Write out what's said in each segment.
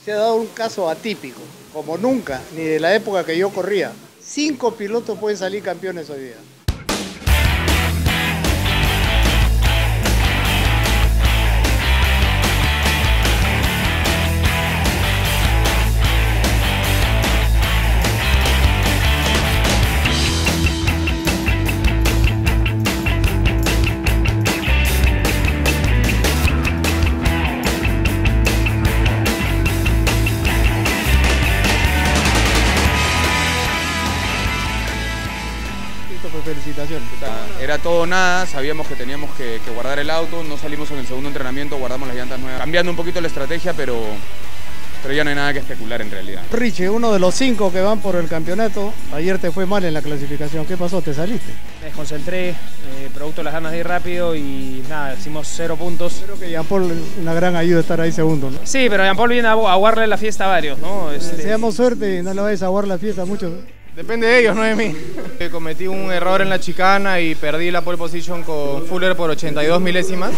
Se ha dado un caso atípico, como nunca, ni de la época que yo corría. 5 pilotos pueden salir campeones hoy día. Felicitaciones. Era todo o nada, sabíamos que teníamos que guardar el auto, no salimos en el segundo entrenamiento, guardamos las llantas nuevas, cambiando un poquito la estrategia, pero ya no hay nada que especular en realidad. Richie, uno de los 5 que van por el campeonato, ayer te fue mal en la clasificación, ¿qué pasó? ¿Te saliste? Me desconcentré, producto de las ganas de ir rápido y nada, hicimos 0 puntos. Creo que Jean Paul una gran ayuda estar ahí segundo, ¿no? Sí, pero Jean Paul viene a aguarle la fiesta a varios, ¿no? Deseamos suerte y no le vayas a aguar la fiesta a muchos. Depende de ellos, no de mí. Cometí un error en la chicana y perdí la pole position con Fuller por 82 milésimas.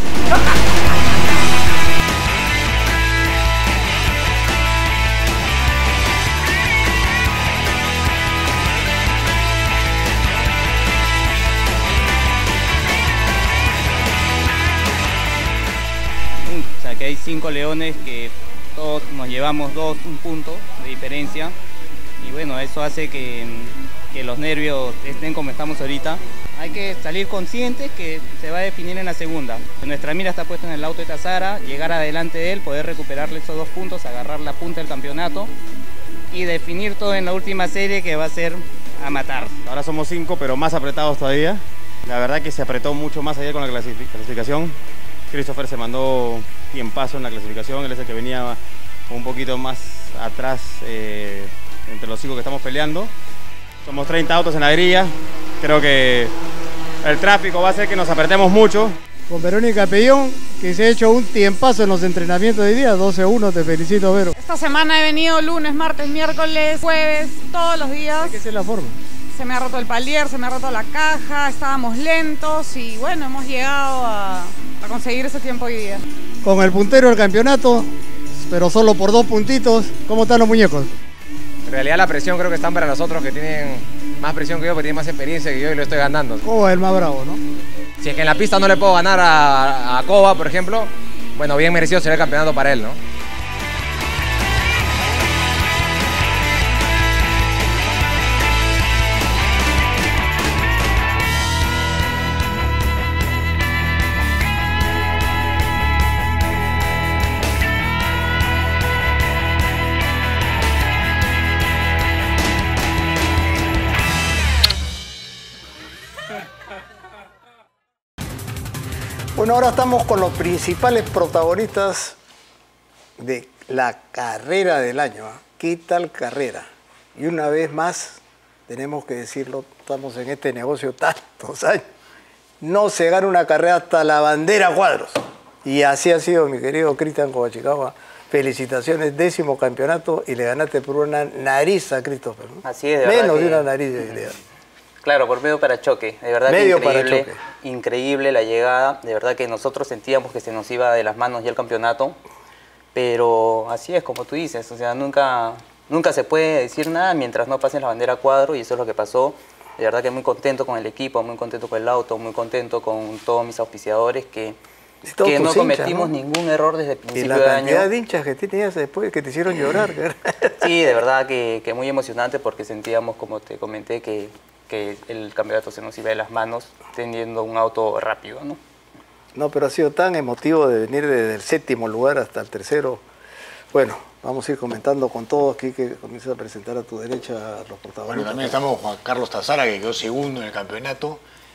O sea que hay 5 leones que todos nos llevamos un punto de diferencia. Y bueno, eso hace que los nervios estén como estamos ahorita. Hay que salir conscientes que se va a definir en la segunda. Nuestra mira está puesta en el auto de Tazara, llegar adelante de él, poder recuperarle esos 2 puntos, agarrar la punta del campeonato y definir todo en la última serie que va a ser a matar. Ahora somos 5, pero más apretados todavía. La verdad que se apretó mucho más ayer con la clasificación. Christopher se mandó tiempazo en la clasificación, él es el que venía un poquito más atrás entre los 5 que estamos peleando. Somos 30 autos en la grilla, creo que el tráfico va a hacer que nos apretemos mucho. Con Verónica Pellón, que se ha hecho un tiempazo en los entrenamientos de hoy día, 12-1, te felicito, Vero. Esta semana he venido lunes, martes, miércoles, jueves, todos los días. ¿Qué es la forma? Se me ha roto el palier, se me ha roto la caja, estábamos lentos y bueno, hemos llegado a conseguir ese tiempo hoy día. Con el puntero del campeonato, pero solo por 2 puntitos, ¿cómo están los muñecos? En realidad la presión creo que están para nosotros que tienen más presión que yo, porque tienen más experiencia que yo y lo estoy ganando. Coba es el más bravo, ¿no? Si es que en la pista no le puedo ganar a Coba, por ejemplo, bueno, bien merecido sería el campeonato para él, ¿no? Bueno, ahora estamos con los principales protagonistas de la carrera del año. ¿Qué tal carrera? Y una vez más, tenemos que decirlo, estamos en este negocio tantos años. No se gana una carrera hasta la bandera cuadros. Y así ha sido, mi querido Cristian Coachicagua. Felicitaciones, 10º campeonato y le ganaste por una nariz a Christopher, ¿no? Así es, de verdad. Menos que... de una nariz de idea. Claro, por medio parachoque, de verdad medio que increíble, parachoque. Increíble la llegada, de verdad que nosotros sentíamos que se nos iba de las manos ya el campeonato, pero así es como tú dices, o sea, nunca se puede decir nada mientras no pasen la bandera a cuadro y eso es lo que pasó. De verdad que muy contento con el equipo, muy contento con el auto, muy contento con todos mis auspiciadores que no cometimos ningún error desde el principio de año. Y la cantidad de hinchas que tenías después que te hicieron llorar. Sí, de verdad que muy emocionante porque sentíamos, como te comenté, que el campeonato se nos iba de las manos teniendo un auto rápido, ¿no? No, pero ha sido tan emotivo de venir desde el 7º lugar hasta el 3º. Bueno, vamos a ir comentando con todos aquí que comienzas a presentar a tu derecha a los protagonistas. Bueno, también estamos con Juan Carlos Tazara, que quedó segundo en el campeonato.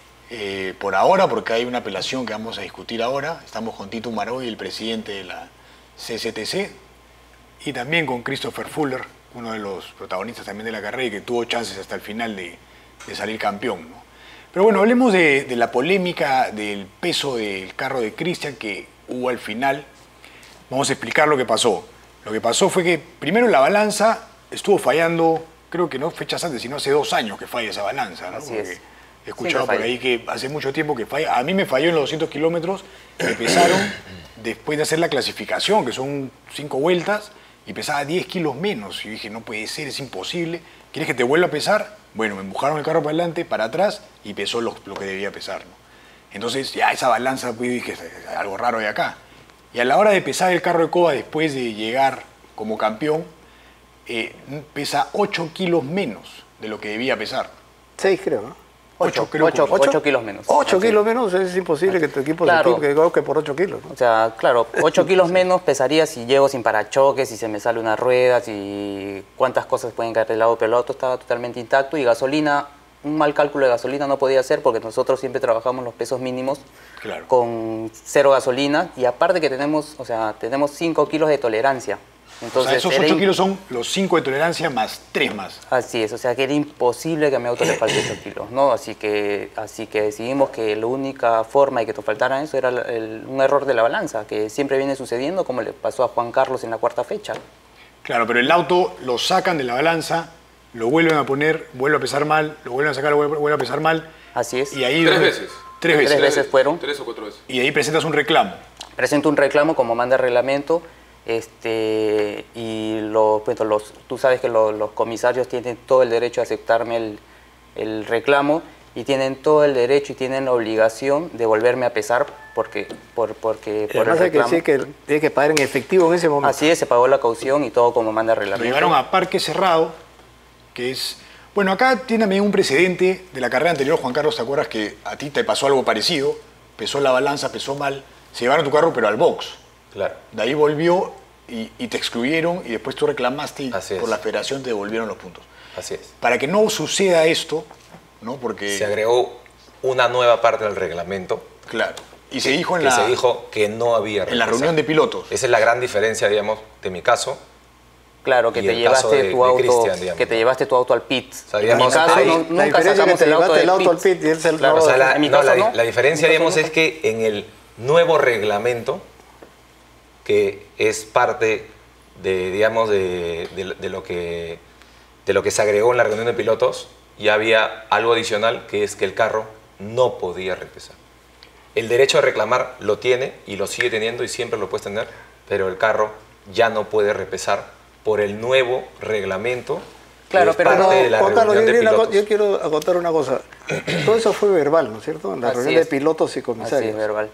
Por ahora, porque hay una apelación que vamos a discutir ahora. Estamos con Tito Maroy, el presidente de la CCTC, y también con Christopher Fuller, uno de los protagonistas también de la carrera y que tuvo chances hasta el final de salir campeón, ¿no? Pero bueno, hablemos de la polémica del peso del carro de Christian que hubo al final. Vamos a explicar lo que pasó. Lo que pasó fue que primero la balanza estuvo fallando, creo que no fechas antes, sino hace 2 años que falla esa balanza, ¿no? Así es. He escuchado por ahí que hace mucho tiempo que falla. A mí me falló en los 200 kilómetros, me pesaron después de hacer la clasificación, que son 5 vueltas, y pesaba 10 kilos menos. Y yo dije, no puede ser, es imposible. ¿Quieres que te vuelva a pesar? Bueno, me empujaron el carro para adelante, para atrás, y pesó lo que debía pesar, ¿no? Entonces, ya esa balanza, pues dije, algo raro de acá. Y a la hora de pesar el carro de Cova, después de llegar como campeón, pesa 8 kilos menos de lo que debía pesar. 6 creo, ¿no? 8 kilos menos. 8 kilos menos, es imposible que tu equipo se equivoque por 8 kilos, ¿no? O sea, claro, 8 kilos menos pesaría si llego sin parachoques, si se me sale una rueda, si cuántas cosas pueden caer del lado, pero el auto estaba totalmente intacto. Y gasolina, un mal cálculo de gasolina no podía hacer porque nosotros siempre trabajamos los pesos mínimos con 0 gasolina. Y aparte que tenemos 5 kilos de tolerancia. Entonces, o sea, esos 8 kilos son los 5 de tolerancia más 3 más. Así es, o sea que era imposible que a mi auto le falte 8 kilos, ¿no? Así que decidimos que la única forma de que nos faltaran eso era un error de la balanza, que siempre viene sucediendo, como le pasó a Juan Carlos en la 4ª fecha. Claro, pero el auto lo sacan de la balanza, lo vuelven a poner, vuelve a pesar mal, lo vuelven a sacar, lo vuelve a pesar mal. Así es. Y ahí 3 veces. 3 veces. 3 veces fueron. 3 o 4 veces. Y ahí presentas un reclamo. Presento un reclamo como manda el reglamento. Tú sabes que los comisarios tienen todo el derecho a aceptarme el reclamo y tienen todo el derecho y tienen la obligación de volverme a pesar porque además hay que decir que tiene que pagar en efectivo en ese momento. Así es, se pagó la caución y todo como manda el reglamento. Lo llevaron a Parque Cerrado, que es... Bueno, acá tiene también un precedente de la carrera anterior, Juan Carlos, ¿te acuerdas que a ti te pasó algo parecido? Pesó la balanza, pesó mal, se llevaron tu carro pero al box. Claro. De ahí volvió y te excluyeron y después tú reclamaste y por la federación te devolvieron los puntos. Así es. Para que no suceda esto, ¿no? Porque... Se agregó una nueva parte del reglamento. Claro. Y se dijo se dijo que no había en la reunión de pilotos. Esa es la gran diferencia, digamos, de mi caso. Claro, que te llevaste tu auto, que te llevaste tu auto al pit. O sea, digamos, en mi caso, nunca sacamos el auto al pit. La diferencia, digamos, es que en el nuevo reglamento, que es parte de, digamos, de lo que se agregó en la reunión de pilotos, ya había algo adicional, que es que el carro no podía repesar. El derecho a reclamar lo tiene y lo sigue teniendo y siempre lo puedes tener, pero el carro ya no puede repesar por el nuevo reglamento. Claro, pero no, Juan Carlos, yo quiero acotar una cosa. Todo eso fue verbal, ¿no es cierto? En la reunión de pilotos y comisarios. Así es, verbal.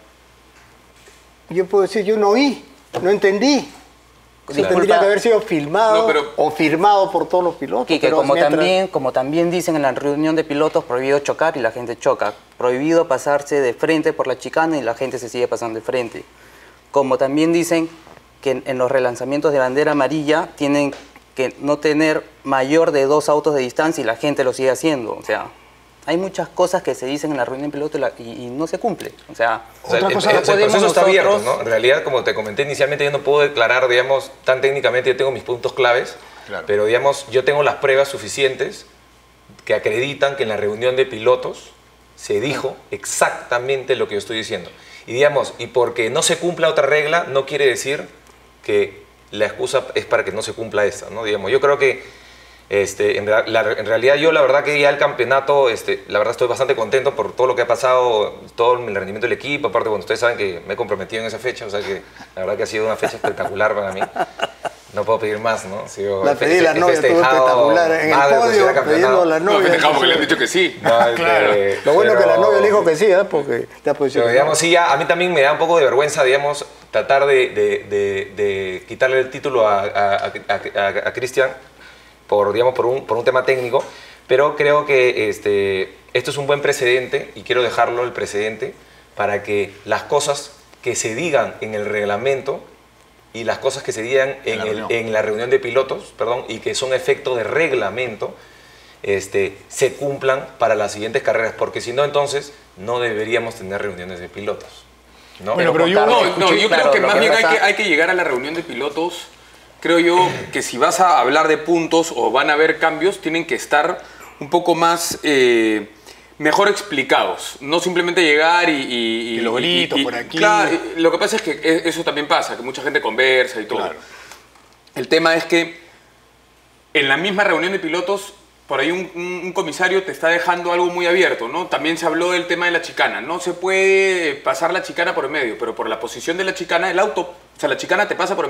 Yo puedo decir, yo no oí, no entendí. Eso tendría que haber sido filmado o firmado por todos los pilotos. Que como también dicen en la reunión de pilotos, prohibido chocar y la gente choca. Prohibido pasarse de frente por la chicana y la gente se sigue pasando de frente. Como también dicen que en los relanzamientos de bandera amarilla tienen que no tener mayor de 2 autos de distancia y la gente lo sigue haciendo. O sea, hay muchas cosas que se dicen en la reunión de pilotos y no se cumple. O sea, el proceso está abierto, ¿no? En realidad, como te comenté inicialmente, yo no puedo declarar, digamos, tan técnicamente, yo tengo mis puntos claves, pero, digamos, yo tengo las pruebas suficientes que acreditan que en la reunión de pilotos se dijo exactamente lo que yo estoy diciendo. Y, digamos, y porque no se cumpla otra regla, no quiere decir que la excusa es para que no se cumpla esta, ¿no? Digamos, yo creo que en realidad yo la verdad que ya el campeonato, la verdad estoy bastante contento por todo lo que ha pasado, todo el rendimiento del equipo, aparte cuando ustedes saben que me he comprometido en esa fecha, o sea que la verdad que ha sido una fecha espectacular para mí. No puedo pedir más, ¿no? La pedí la novia, estuvo espectacular. En el podio, pidiendo a la novia. No, festejamos porque le han dicho que sí. Claro. Lo bueno es que la novia le dijo que sí, porque te ha posicionado. Pero, digamos, sí, a mí también me da un poco de vergüenza, digamos, tratar de quitarle el título a Cristian por un tema técnico, pero creo que esto es un buen precedente y quiero dejarlo el precedente para que las cosas que se digan en el reglamento y las cosas que se digan en la reunión de pilotos, y que son efecto de reglamento, se cumplan para las siguientes carreras, porque si no, entonces no deberíamos tener reuniones de pilotos, ¿no? Bueno, pero yo creo que más bien hay que llegar a la reunión de pilotos. Creo yo que si vas a hablar de puntos o van a haber cambios, tienen que estar un poco más mejor explicados. No simplemente llegar y los gritos por aquí. Claro, lo que pasa es que eso también pasa, que mucha gente conversa y todo. Claro. El tema es que en la misma reunión de pilotos, por ahí un comisario te está dejando algo muy abierto, ¿no? También se habló del tema de la chicana. No se puede pasar la chicana por el medio, pero por la posición de la chicana, el auto, o sea, la chicana te pasa por el medio,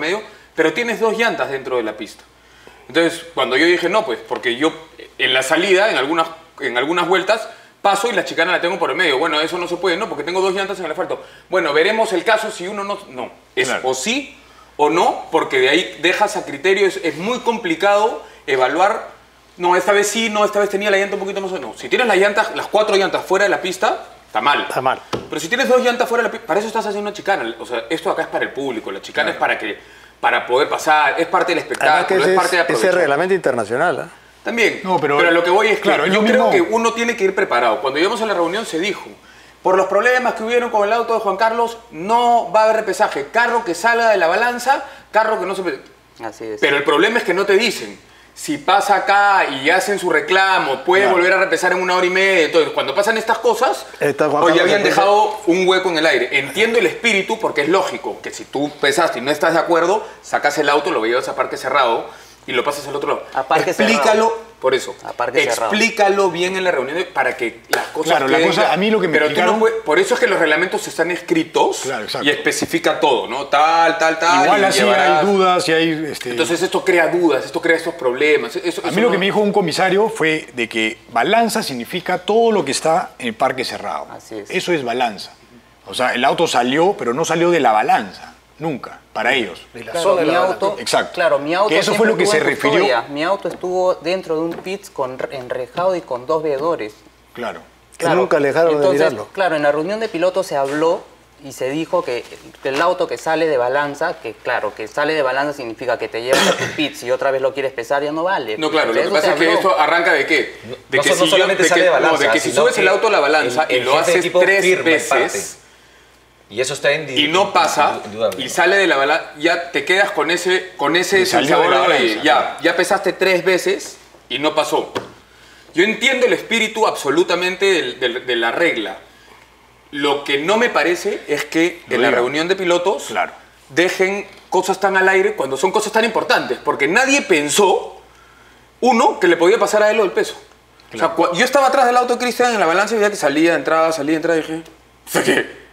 pero tienes 2 llantas dentro de la pista. Entonces, cuando yo dije, no, pues, porque yo en la salida, en algunas vueltas, paso y la chicana la tengo por el medio. Bueno, eso no se puede, no, porque tengo 2 llantas en el asfalto. Bueno, veremos el caso si uno no... No, es claro. O sí o no, porque de ahí dejas a criterio, es muy complicado evaluar, no, esta vez sí, no, esta vez tenía la llanta un poquito más o no. Si tienes las 4 llantas fuera de la pista, está mal. Está mal. Pero si tienes 2 llantas fuera de la pista, para eso estás haciendo una chicana. O sea, esto acá es para el público, la chicana es para poder pasar, es parte del espectáculo, es parte de aprovechar. Ese reglamento internacional, ¿eh? También, no, pero lo que voy es que claro, yo creo que uno tiene que ir preparado. Cuando llegamos a la reunión se dijo, por los problemas que hubieron con el auto de Juan Carlos, no va a haber repesaje. Carro que salga de la balanza, carro que no se... Así es. Pero el problema es que no te dicen, si pasa acá y hacen su reclamo, puede volver a repesar en 1 hora y media. Entonces, cuando pasan estas cosas, hoy ya habían dejado un hueco en el aire. Entiendo el espíritu porque es lógico que si tú pesaste y no estás de acuerdo, sacas el auto, lo llevas a parque cerrado y lo pasas al otro lado. A parque explícalo, cerrado. Por eso, explícalo bien en la reunión para que las cosas claro, la cosa, a mí lo que me pero explicaron... por eso es que los reglamentos están escritos y especifica todo, ¿no? Tal. Igual así hay dudas y hay... Entonces esto crea dudas, esto crea estos problemas. A mí lo que me dijo un comisario fue de que balanza significa todo lo que está en el parque cerrado. Así es. Eso es balanza. O sea, el auto salió, pero no salió de la balanza. Nunca, para ellos. De la zona de mi auto, exacto. Claro, mi auto que eso fue lo que se refirió. Mi auto estuvo dentro de un pits enrejado y con 2 veedores. Claro. Que nunca dejaron de mirarlo. Claro, en la reunión de pilotos se habló y se dijo que el auto que sale de balanza, que claro, que sale de balanza significa que te llevas a tu pits y otra vez lo quieres pesar, ya no vale. No, claro, lo que pasa es que esto arranca de qué? De que no solamente sale de balanza. No, de que si subes el auto a la balanza y lo haces 3 veces... Y eso está y no pasa, y sale de la balanza, ya te quedas con ese sabor de ya pesaste 3 veces y no pasó. Yo entiendo el espíritu absolutamente de la regla. Lo que no me parece es que en la reunión de pilotos dejen cosas tan al aire cuando son cosas tan importantes, porque nadie pensó, uno, que le podía pasar a él lo del peso. Claro. O sea, yo estaba atrás del auto de Cristian en la balanza y veía que salía, entraba, y dije, ¿qué?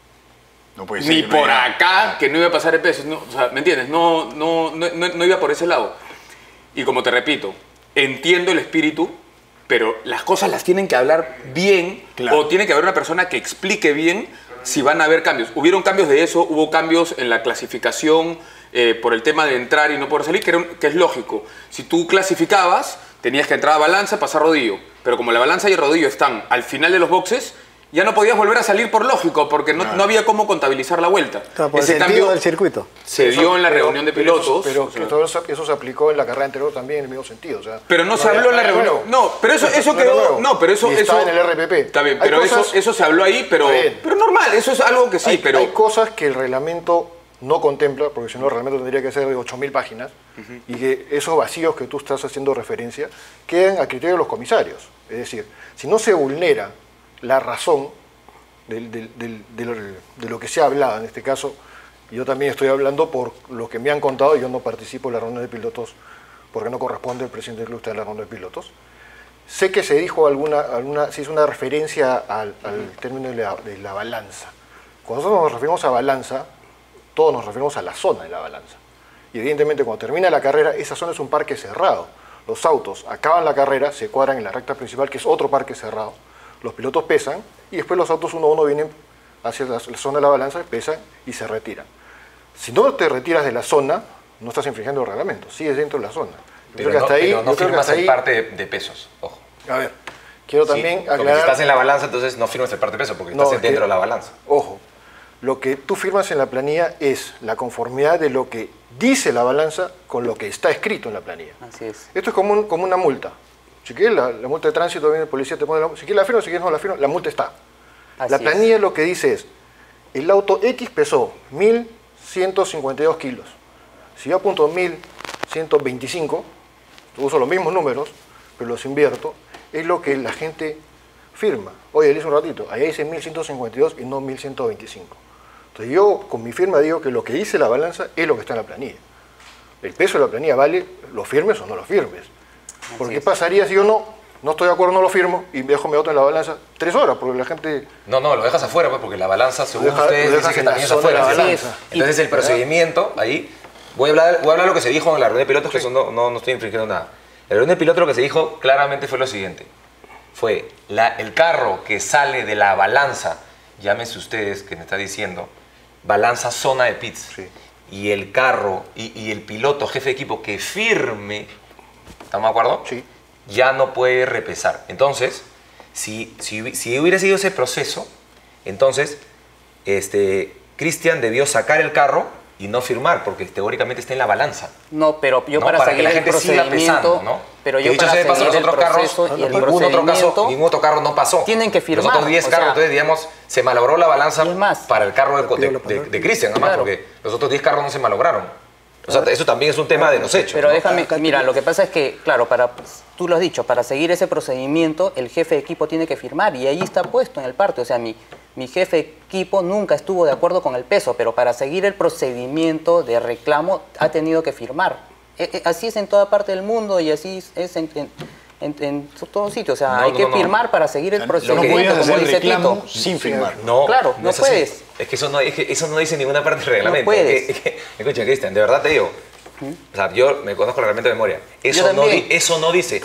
No puede ser, ni por acá que no iba a pasar el peso. No, o sea, ¿me entiendes? No iba por ese lado. Y como te repito, entiendo el espíritu, pero las cosas las tienen que hablar bien o tiene que haber una persona que explique bien si van a haber cambios. Hubieron cambios de eso, hubo cambios en la clasificación por el tema de entrar y no poder salir, que es lógico. Si tú clasificabas, tenías que entrar a balanza, pasar rodillo. Pero como la balanza y el rodillo están al final de los boxes, ya no podías volver a salir por lógico, porque no había cómo contabilizar la vuelta. Claro, por ese cambio del circuito. Se dio en la reunión de pilotos. Pero que todo eso se aplicó en la carrera anterior también en el mismo sentido. O sea, pero no se habló en la reunión. No, pero eso quedó... No, pero eso... Está en el RPP. Está bien, pero eso se habló ahí, pero normal, eso es algo que sí, pero... Hay cosas que el reglamento no contempla, porque si no el reglamento tendría que ser de 8.000 páginas, y que esos vacíos que tú estás haciendo referencia quedan a criterio de los comisarios. Es decir, si no se vulnera la razón de lo que se ha hablado, en este caso, yo también estoy hablando por lo que me han contado, yo no participo en la ronda de pilotos porque no corresponde al presidente del club estar en la ronda de pilotos. Sé que se dijo se hizo una referencia al término de la balanza. Cuando nosotros nos referimos a balanza, todos nos referimos a la zona de la balanza. Y evidentemente cuando termina la carrera, esa zona es un parque cerrado. Los autos acaban la carrera, se cuadran en la recta principal, que es otro parque cerrado. Los pilotos pesan y después los autos uno a uno vienen hacia la zona de la balanza, pesan y se retiran. Si no te retiras de la zona, no estás infringiendo el reglamento, sigues dentro de la zona. Pero no firmas el parte de pesos, ojo. A ver, quiero también aclarar... Porque si estás en la balanza, entonces no firmas el parte de peso, porque estás dentro de la balanza. Ojo, lo que tú firmas en la planilla es la conformidad de lo que dice la balanza con lo que está escrito en la planilla. Así es. Esto es como una multa. Si quieres la multa de tránsito, viene el policía, te pone la multa. Si quieres la firma, si quieres no la firma, la multa está. La planilla lo que dice es, el auto X pesó 1.152 kilos. Si yo apunto 1.125, uso los mismos números, pero los invierto, es lo que la gente firma. Oye, le hice un ratito, allá dice 1.152 y no 1.125. Entonces yo con mi firma digo que lo que dice la balanza es lo que está en la planilla. El peso de la planilla vale, lo firmes o no lo firmes. Porque ¿qué pasaría si yo no estoy de acuerdo, no lo firmo y dejo mi auto en la balanza 3 horas? Porque la gente... No, lo dejas afuera, pues, porque la balanza, según ustedes, dice que también es afuera. Entonces el procedimiento ahí voy a hablar lo que se dijo en la reunión de pilotos, que eso no estoy infringiendo nada. En la reunión de pilotos lo que se dijo claramente fue lo siguiente. Fue el carro que sale de la balanza, llámese ustedes que me está diciendo, balanza zona de pits. Sí. Y el carro y el piloto, jefe de equipo que firme, ¿estamos de acuerdo? Sí. Ya no puede repesar. Entonces, si hubiera sido ese proceso, entonces Cristian debió sacar el carro y no firmar, porque teóricamente está en la balanza. No, pero yo ¿no? para seguir que la gente el procedimiento, siga pesando, ¿no? Pero yo para seguir los otros carros, ningún otro carro no pasó. Tienen que firmar. Los otros 10 carros, entonces digamos, se malogró la balanza para el carro de Cristian, nomás, claro. Porque los otros 10 carros no se malograron. O sea, eso también es un tema de los hechos. Pero ¿no? déjame, mira, lo que pasa es que, claro, tú lo has dicho, para seguir ese procedimiento, el jefe de equipo tiene que firmar y ahí está puesto en el parte. O sea, mi jefe de equipo nunca estuvo de acuerdo con el peso, pero para seguir el procedimiento de reclamo ha tenido que firmar. Así es en toda parte del mundo y así es en todos sitios. O sea, hay que firmar para seguir el procedimiento, como dice Tito. Sin firmar. No, claro, no puedes. Es que eso no dice en ninguna parte del reglamento. No puedes. Escucha, Cristian, de verdad te digo. O sea, yo me conozco el reglamento de memoria. Eso no dice.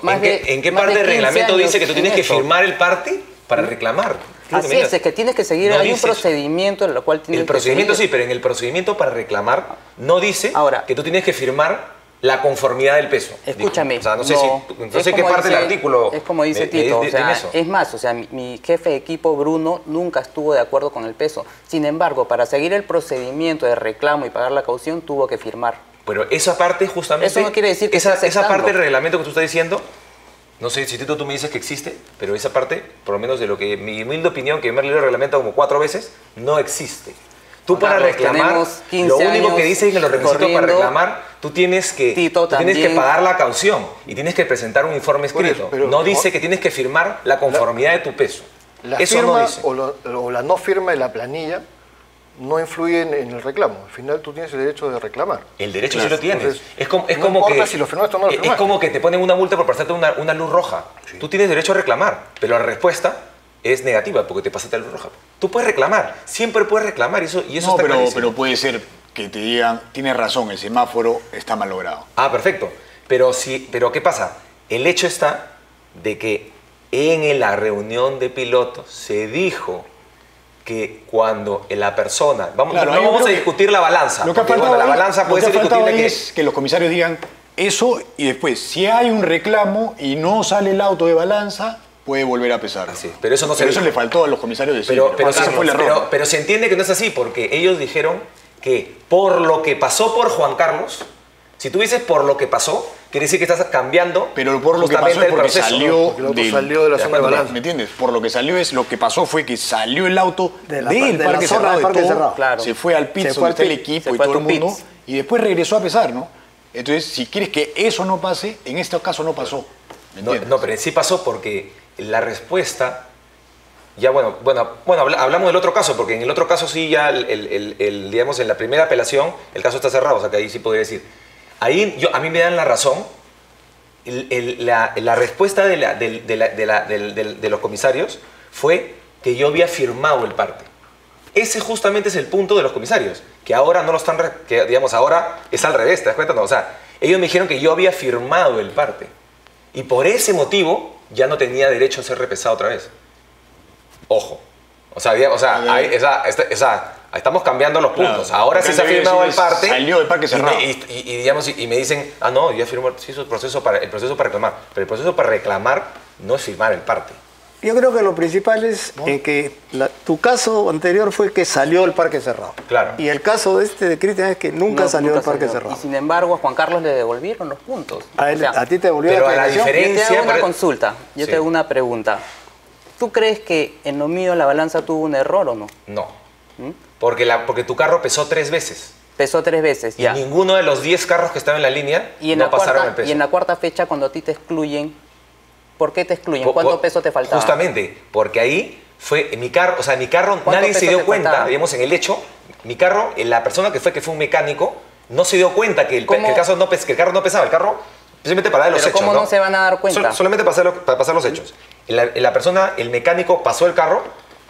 ¿En qué parte del reglamento dice que tú tienes que firmar el parte para reclamar? Así es que tienes que seguir, hay un procedimiento en el cual tienes que seguir. El procedimiento sí, pero en el procedimiento para reclamar no dice que tú tienes que firmar la conformidad del peso. Escúchame. O sea, no sé qué parte del artículo. Es como dice Tito, o sea, es más, o sea, mi jefe de equipo, Bruno, nunca estuvo de acuerdo con el peso. Sin embargo, para seguir el procedimiento de reclamo y pagar la caución, tuvo que firmar. Pero esa parte justamente... Eso no quiere decir que esa parte del reglamento que tú estás diciendo, no sé si Tito tú me dices que existe, pero esa parte, por lo menos de lo que mi humilde opinión, que me he leído el reglamento como 4 veces, no existe. Tú para reclamar, lo único que dice en los requisitos para reclamar, tú tienes que pagar la caución y tienes que presentar un informe escrito. Pero no dice que tienes que firmar la conformidad de tu peso. Eso no dice. O la no firma de la planilla no influye en el reclamo. Al final tú tienes el derecho de reclamar. El derecho sí lo tienes. Entonces, es como importa que si lo firmaste o no lo firmaste. Es como que te ponen una multa por pasarte una luz roja. Sí. Tú tienes derecho a reclamar, pero la respuesta es negativa porque te pasaste la luz roja. Tú puedes reclamar, siempre puedes reclamar y eso está clarísimo. Pero puede ser que te digan, tienes razón, el semáforo está malogrado. Ah, perfecto. Pero ¿qué pasa? El hecho está de que en la reunión de pilotos se dijo que cuando la persona... Vamos a discutir la balanza. Lo que la balanza puede ser discutible es que los comisarios digan eso y después, si hay un reclamo y no sale el auto de balanza, puede volver a pesar. Así, pero eso no se eso le faltó a los comisarios decir. Pero se entiende que no es así, porque ellos dijeron que por lo que pasó por Juan Carlos, si tú dices por lo que pasó, quiere decir que estás cambiando. Pero por lo que pasó es porque salió de la zona de balanza. ¿Me entiendes? Por lo que salió lo que pasó fue que salió el auto del parque cerrado, claro. Se fue al pit donde está el equipo y todo el mundo, y después regresó a pesar, ¿no? Entonces, si quieres que eso no pase, en este caso no pasó. No, pero sí pasó porque la respuesta... Ya bueno, hablamos del otro caso, porque en el otro caso sí ya, digamos, en la primera apelación, el caso está cerrado, o sea que ahí sí podría decir. Ahí a mí me dan la razón, la respuesta de los comisarios fue que yo había firmado el parte. Ese justamente es el punto de los comisarios, que ahora no lo están, que digamos ahora es al revés, ¿te das cuenta? No, o sea, ellos me dijeron que yo había firmado el parte y por ese motivo ya no tenía derecho a ser repesado otra vez. Ojo, estamos cambiando los puntos. Claro. Ahora sí se ha firmado el parte. Salió del parque cerrado. Y me dicen, no, ya firmó el proceso para reclamar. Pero el proceso para reclamar no es firmar el parte. Yo creo que lo principal es que tu caso anterior fue que salió del parque cerrado. Claro. Y el caso de Cristian es que nunca salió del parque cerrado. Y sin embargo, a Juan Carlos le devolvieron los puntos. A ti te devolvió la declaración. Yo te hago una consulta, yo te hago una pregunta. ¿Tú crees que en lo mío la balanza tuvo un error o no? No. Porque tu carro pesó 3 veces. Pesó 3 veces, ya. Y ninguno de los 10 carros que estaban en la línea no pasaron el peso. Y en la cuarta fecha, cuando a ti te excluyen, ¿por qué te excluyen? ¿Cuánto peso te faltaba? Justamente, porque ahí fue mi carro, nadie se dio cuenta, digamos, en el hecho, mi carro, la persona que fue un mecánico, no se dio cuenta que el carro no pesaba, el carro simplemente para dar los hechos. ¿Cómo no se van a dar cuenta? Solamente para pasar los hechos. La persona, el mecánico pasó el carro,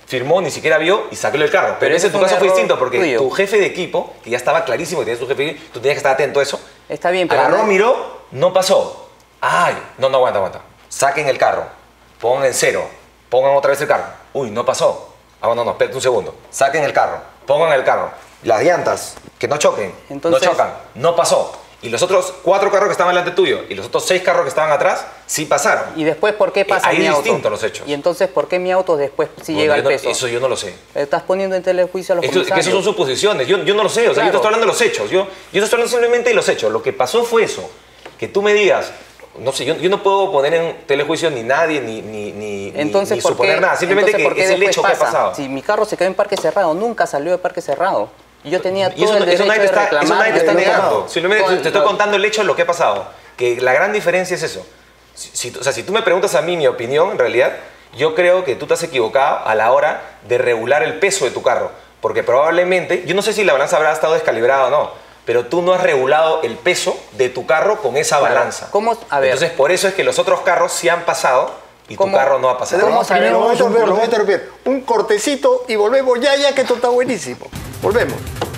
firmó, ni siquiera vio y sacó el carro. Pero ese en tu caso fue distinto porque tu jefe de equipo, que ya estaba clarísimo que tenías tu jefe de equipo, tú tenías que estar atento a eso. Está bien, pero... Agarró, miró, no pasó. Ay, no, aguanta. Saquen el carro, pongan en cero, pongan otra vez el carro. Uy, no pasó. Ah, no, espérate un segundo. Saquen el carro, pongan el carro. Las llantas, que no choquen, entonces, no chocan, no pasó. Y los otros 4 carros que estaban delante tuyo y los otros 6 carros que estaban atrás, sí pasaron. ¿Y después por qué pasa mi auto? Ahí distintos los hechos. Y entonces, ¿por qué mi auto después sí llega al peso? Eso yo no lo sé. Estás poniendo en telejuicio a los comisarios. Que eso son suposiciones. Yo no lo sé. O sea, yo te estoy hablando de los hechos. Yo te estoy hablando simplemente de los hechos. Lo que pasó fue eso. Que tú me digas... No sé, yo no puedo poner en telejuicio ni nadie, ni suponer nada. Simplemente que es el hecho que ha pasado. Si mi carro se quedó en parque cerrado, nunca salió de parque cerrado. Yo tenía todo el derecho de reclamar. Eso nadie te está negando. Simplemente te estoy contando el hecho de lo que ha pasado. Que la gran diferencia es eso. O sea, si tú me preguntas a mí mi opinión, en realidad, yo creo que tú te has equivocado a la hora de regular el peso de tu carro. Porque probablemente, yo no sé si la balanza habrá estado descalibrada o no, pero tú no has regulado el peso de tu carro con esa balanza. ¿Cómo? A ver. Entonces, por eso es que los otros carros sí han pasado y tu carro no ha pasado. Lo voy a interrumpir. Un cortecito y volvemos ya que esto está buenísimo. Volvemos.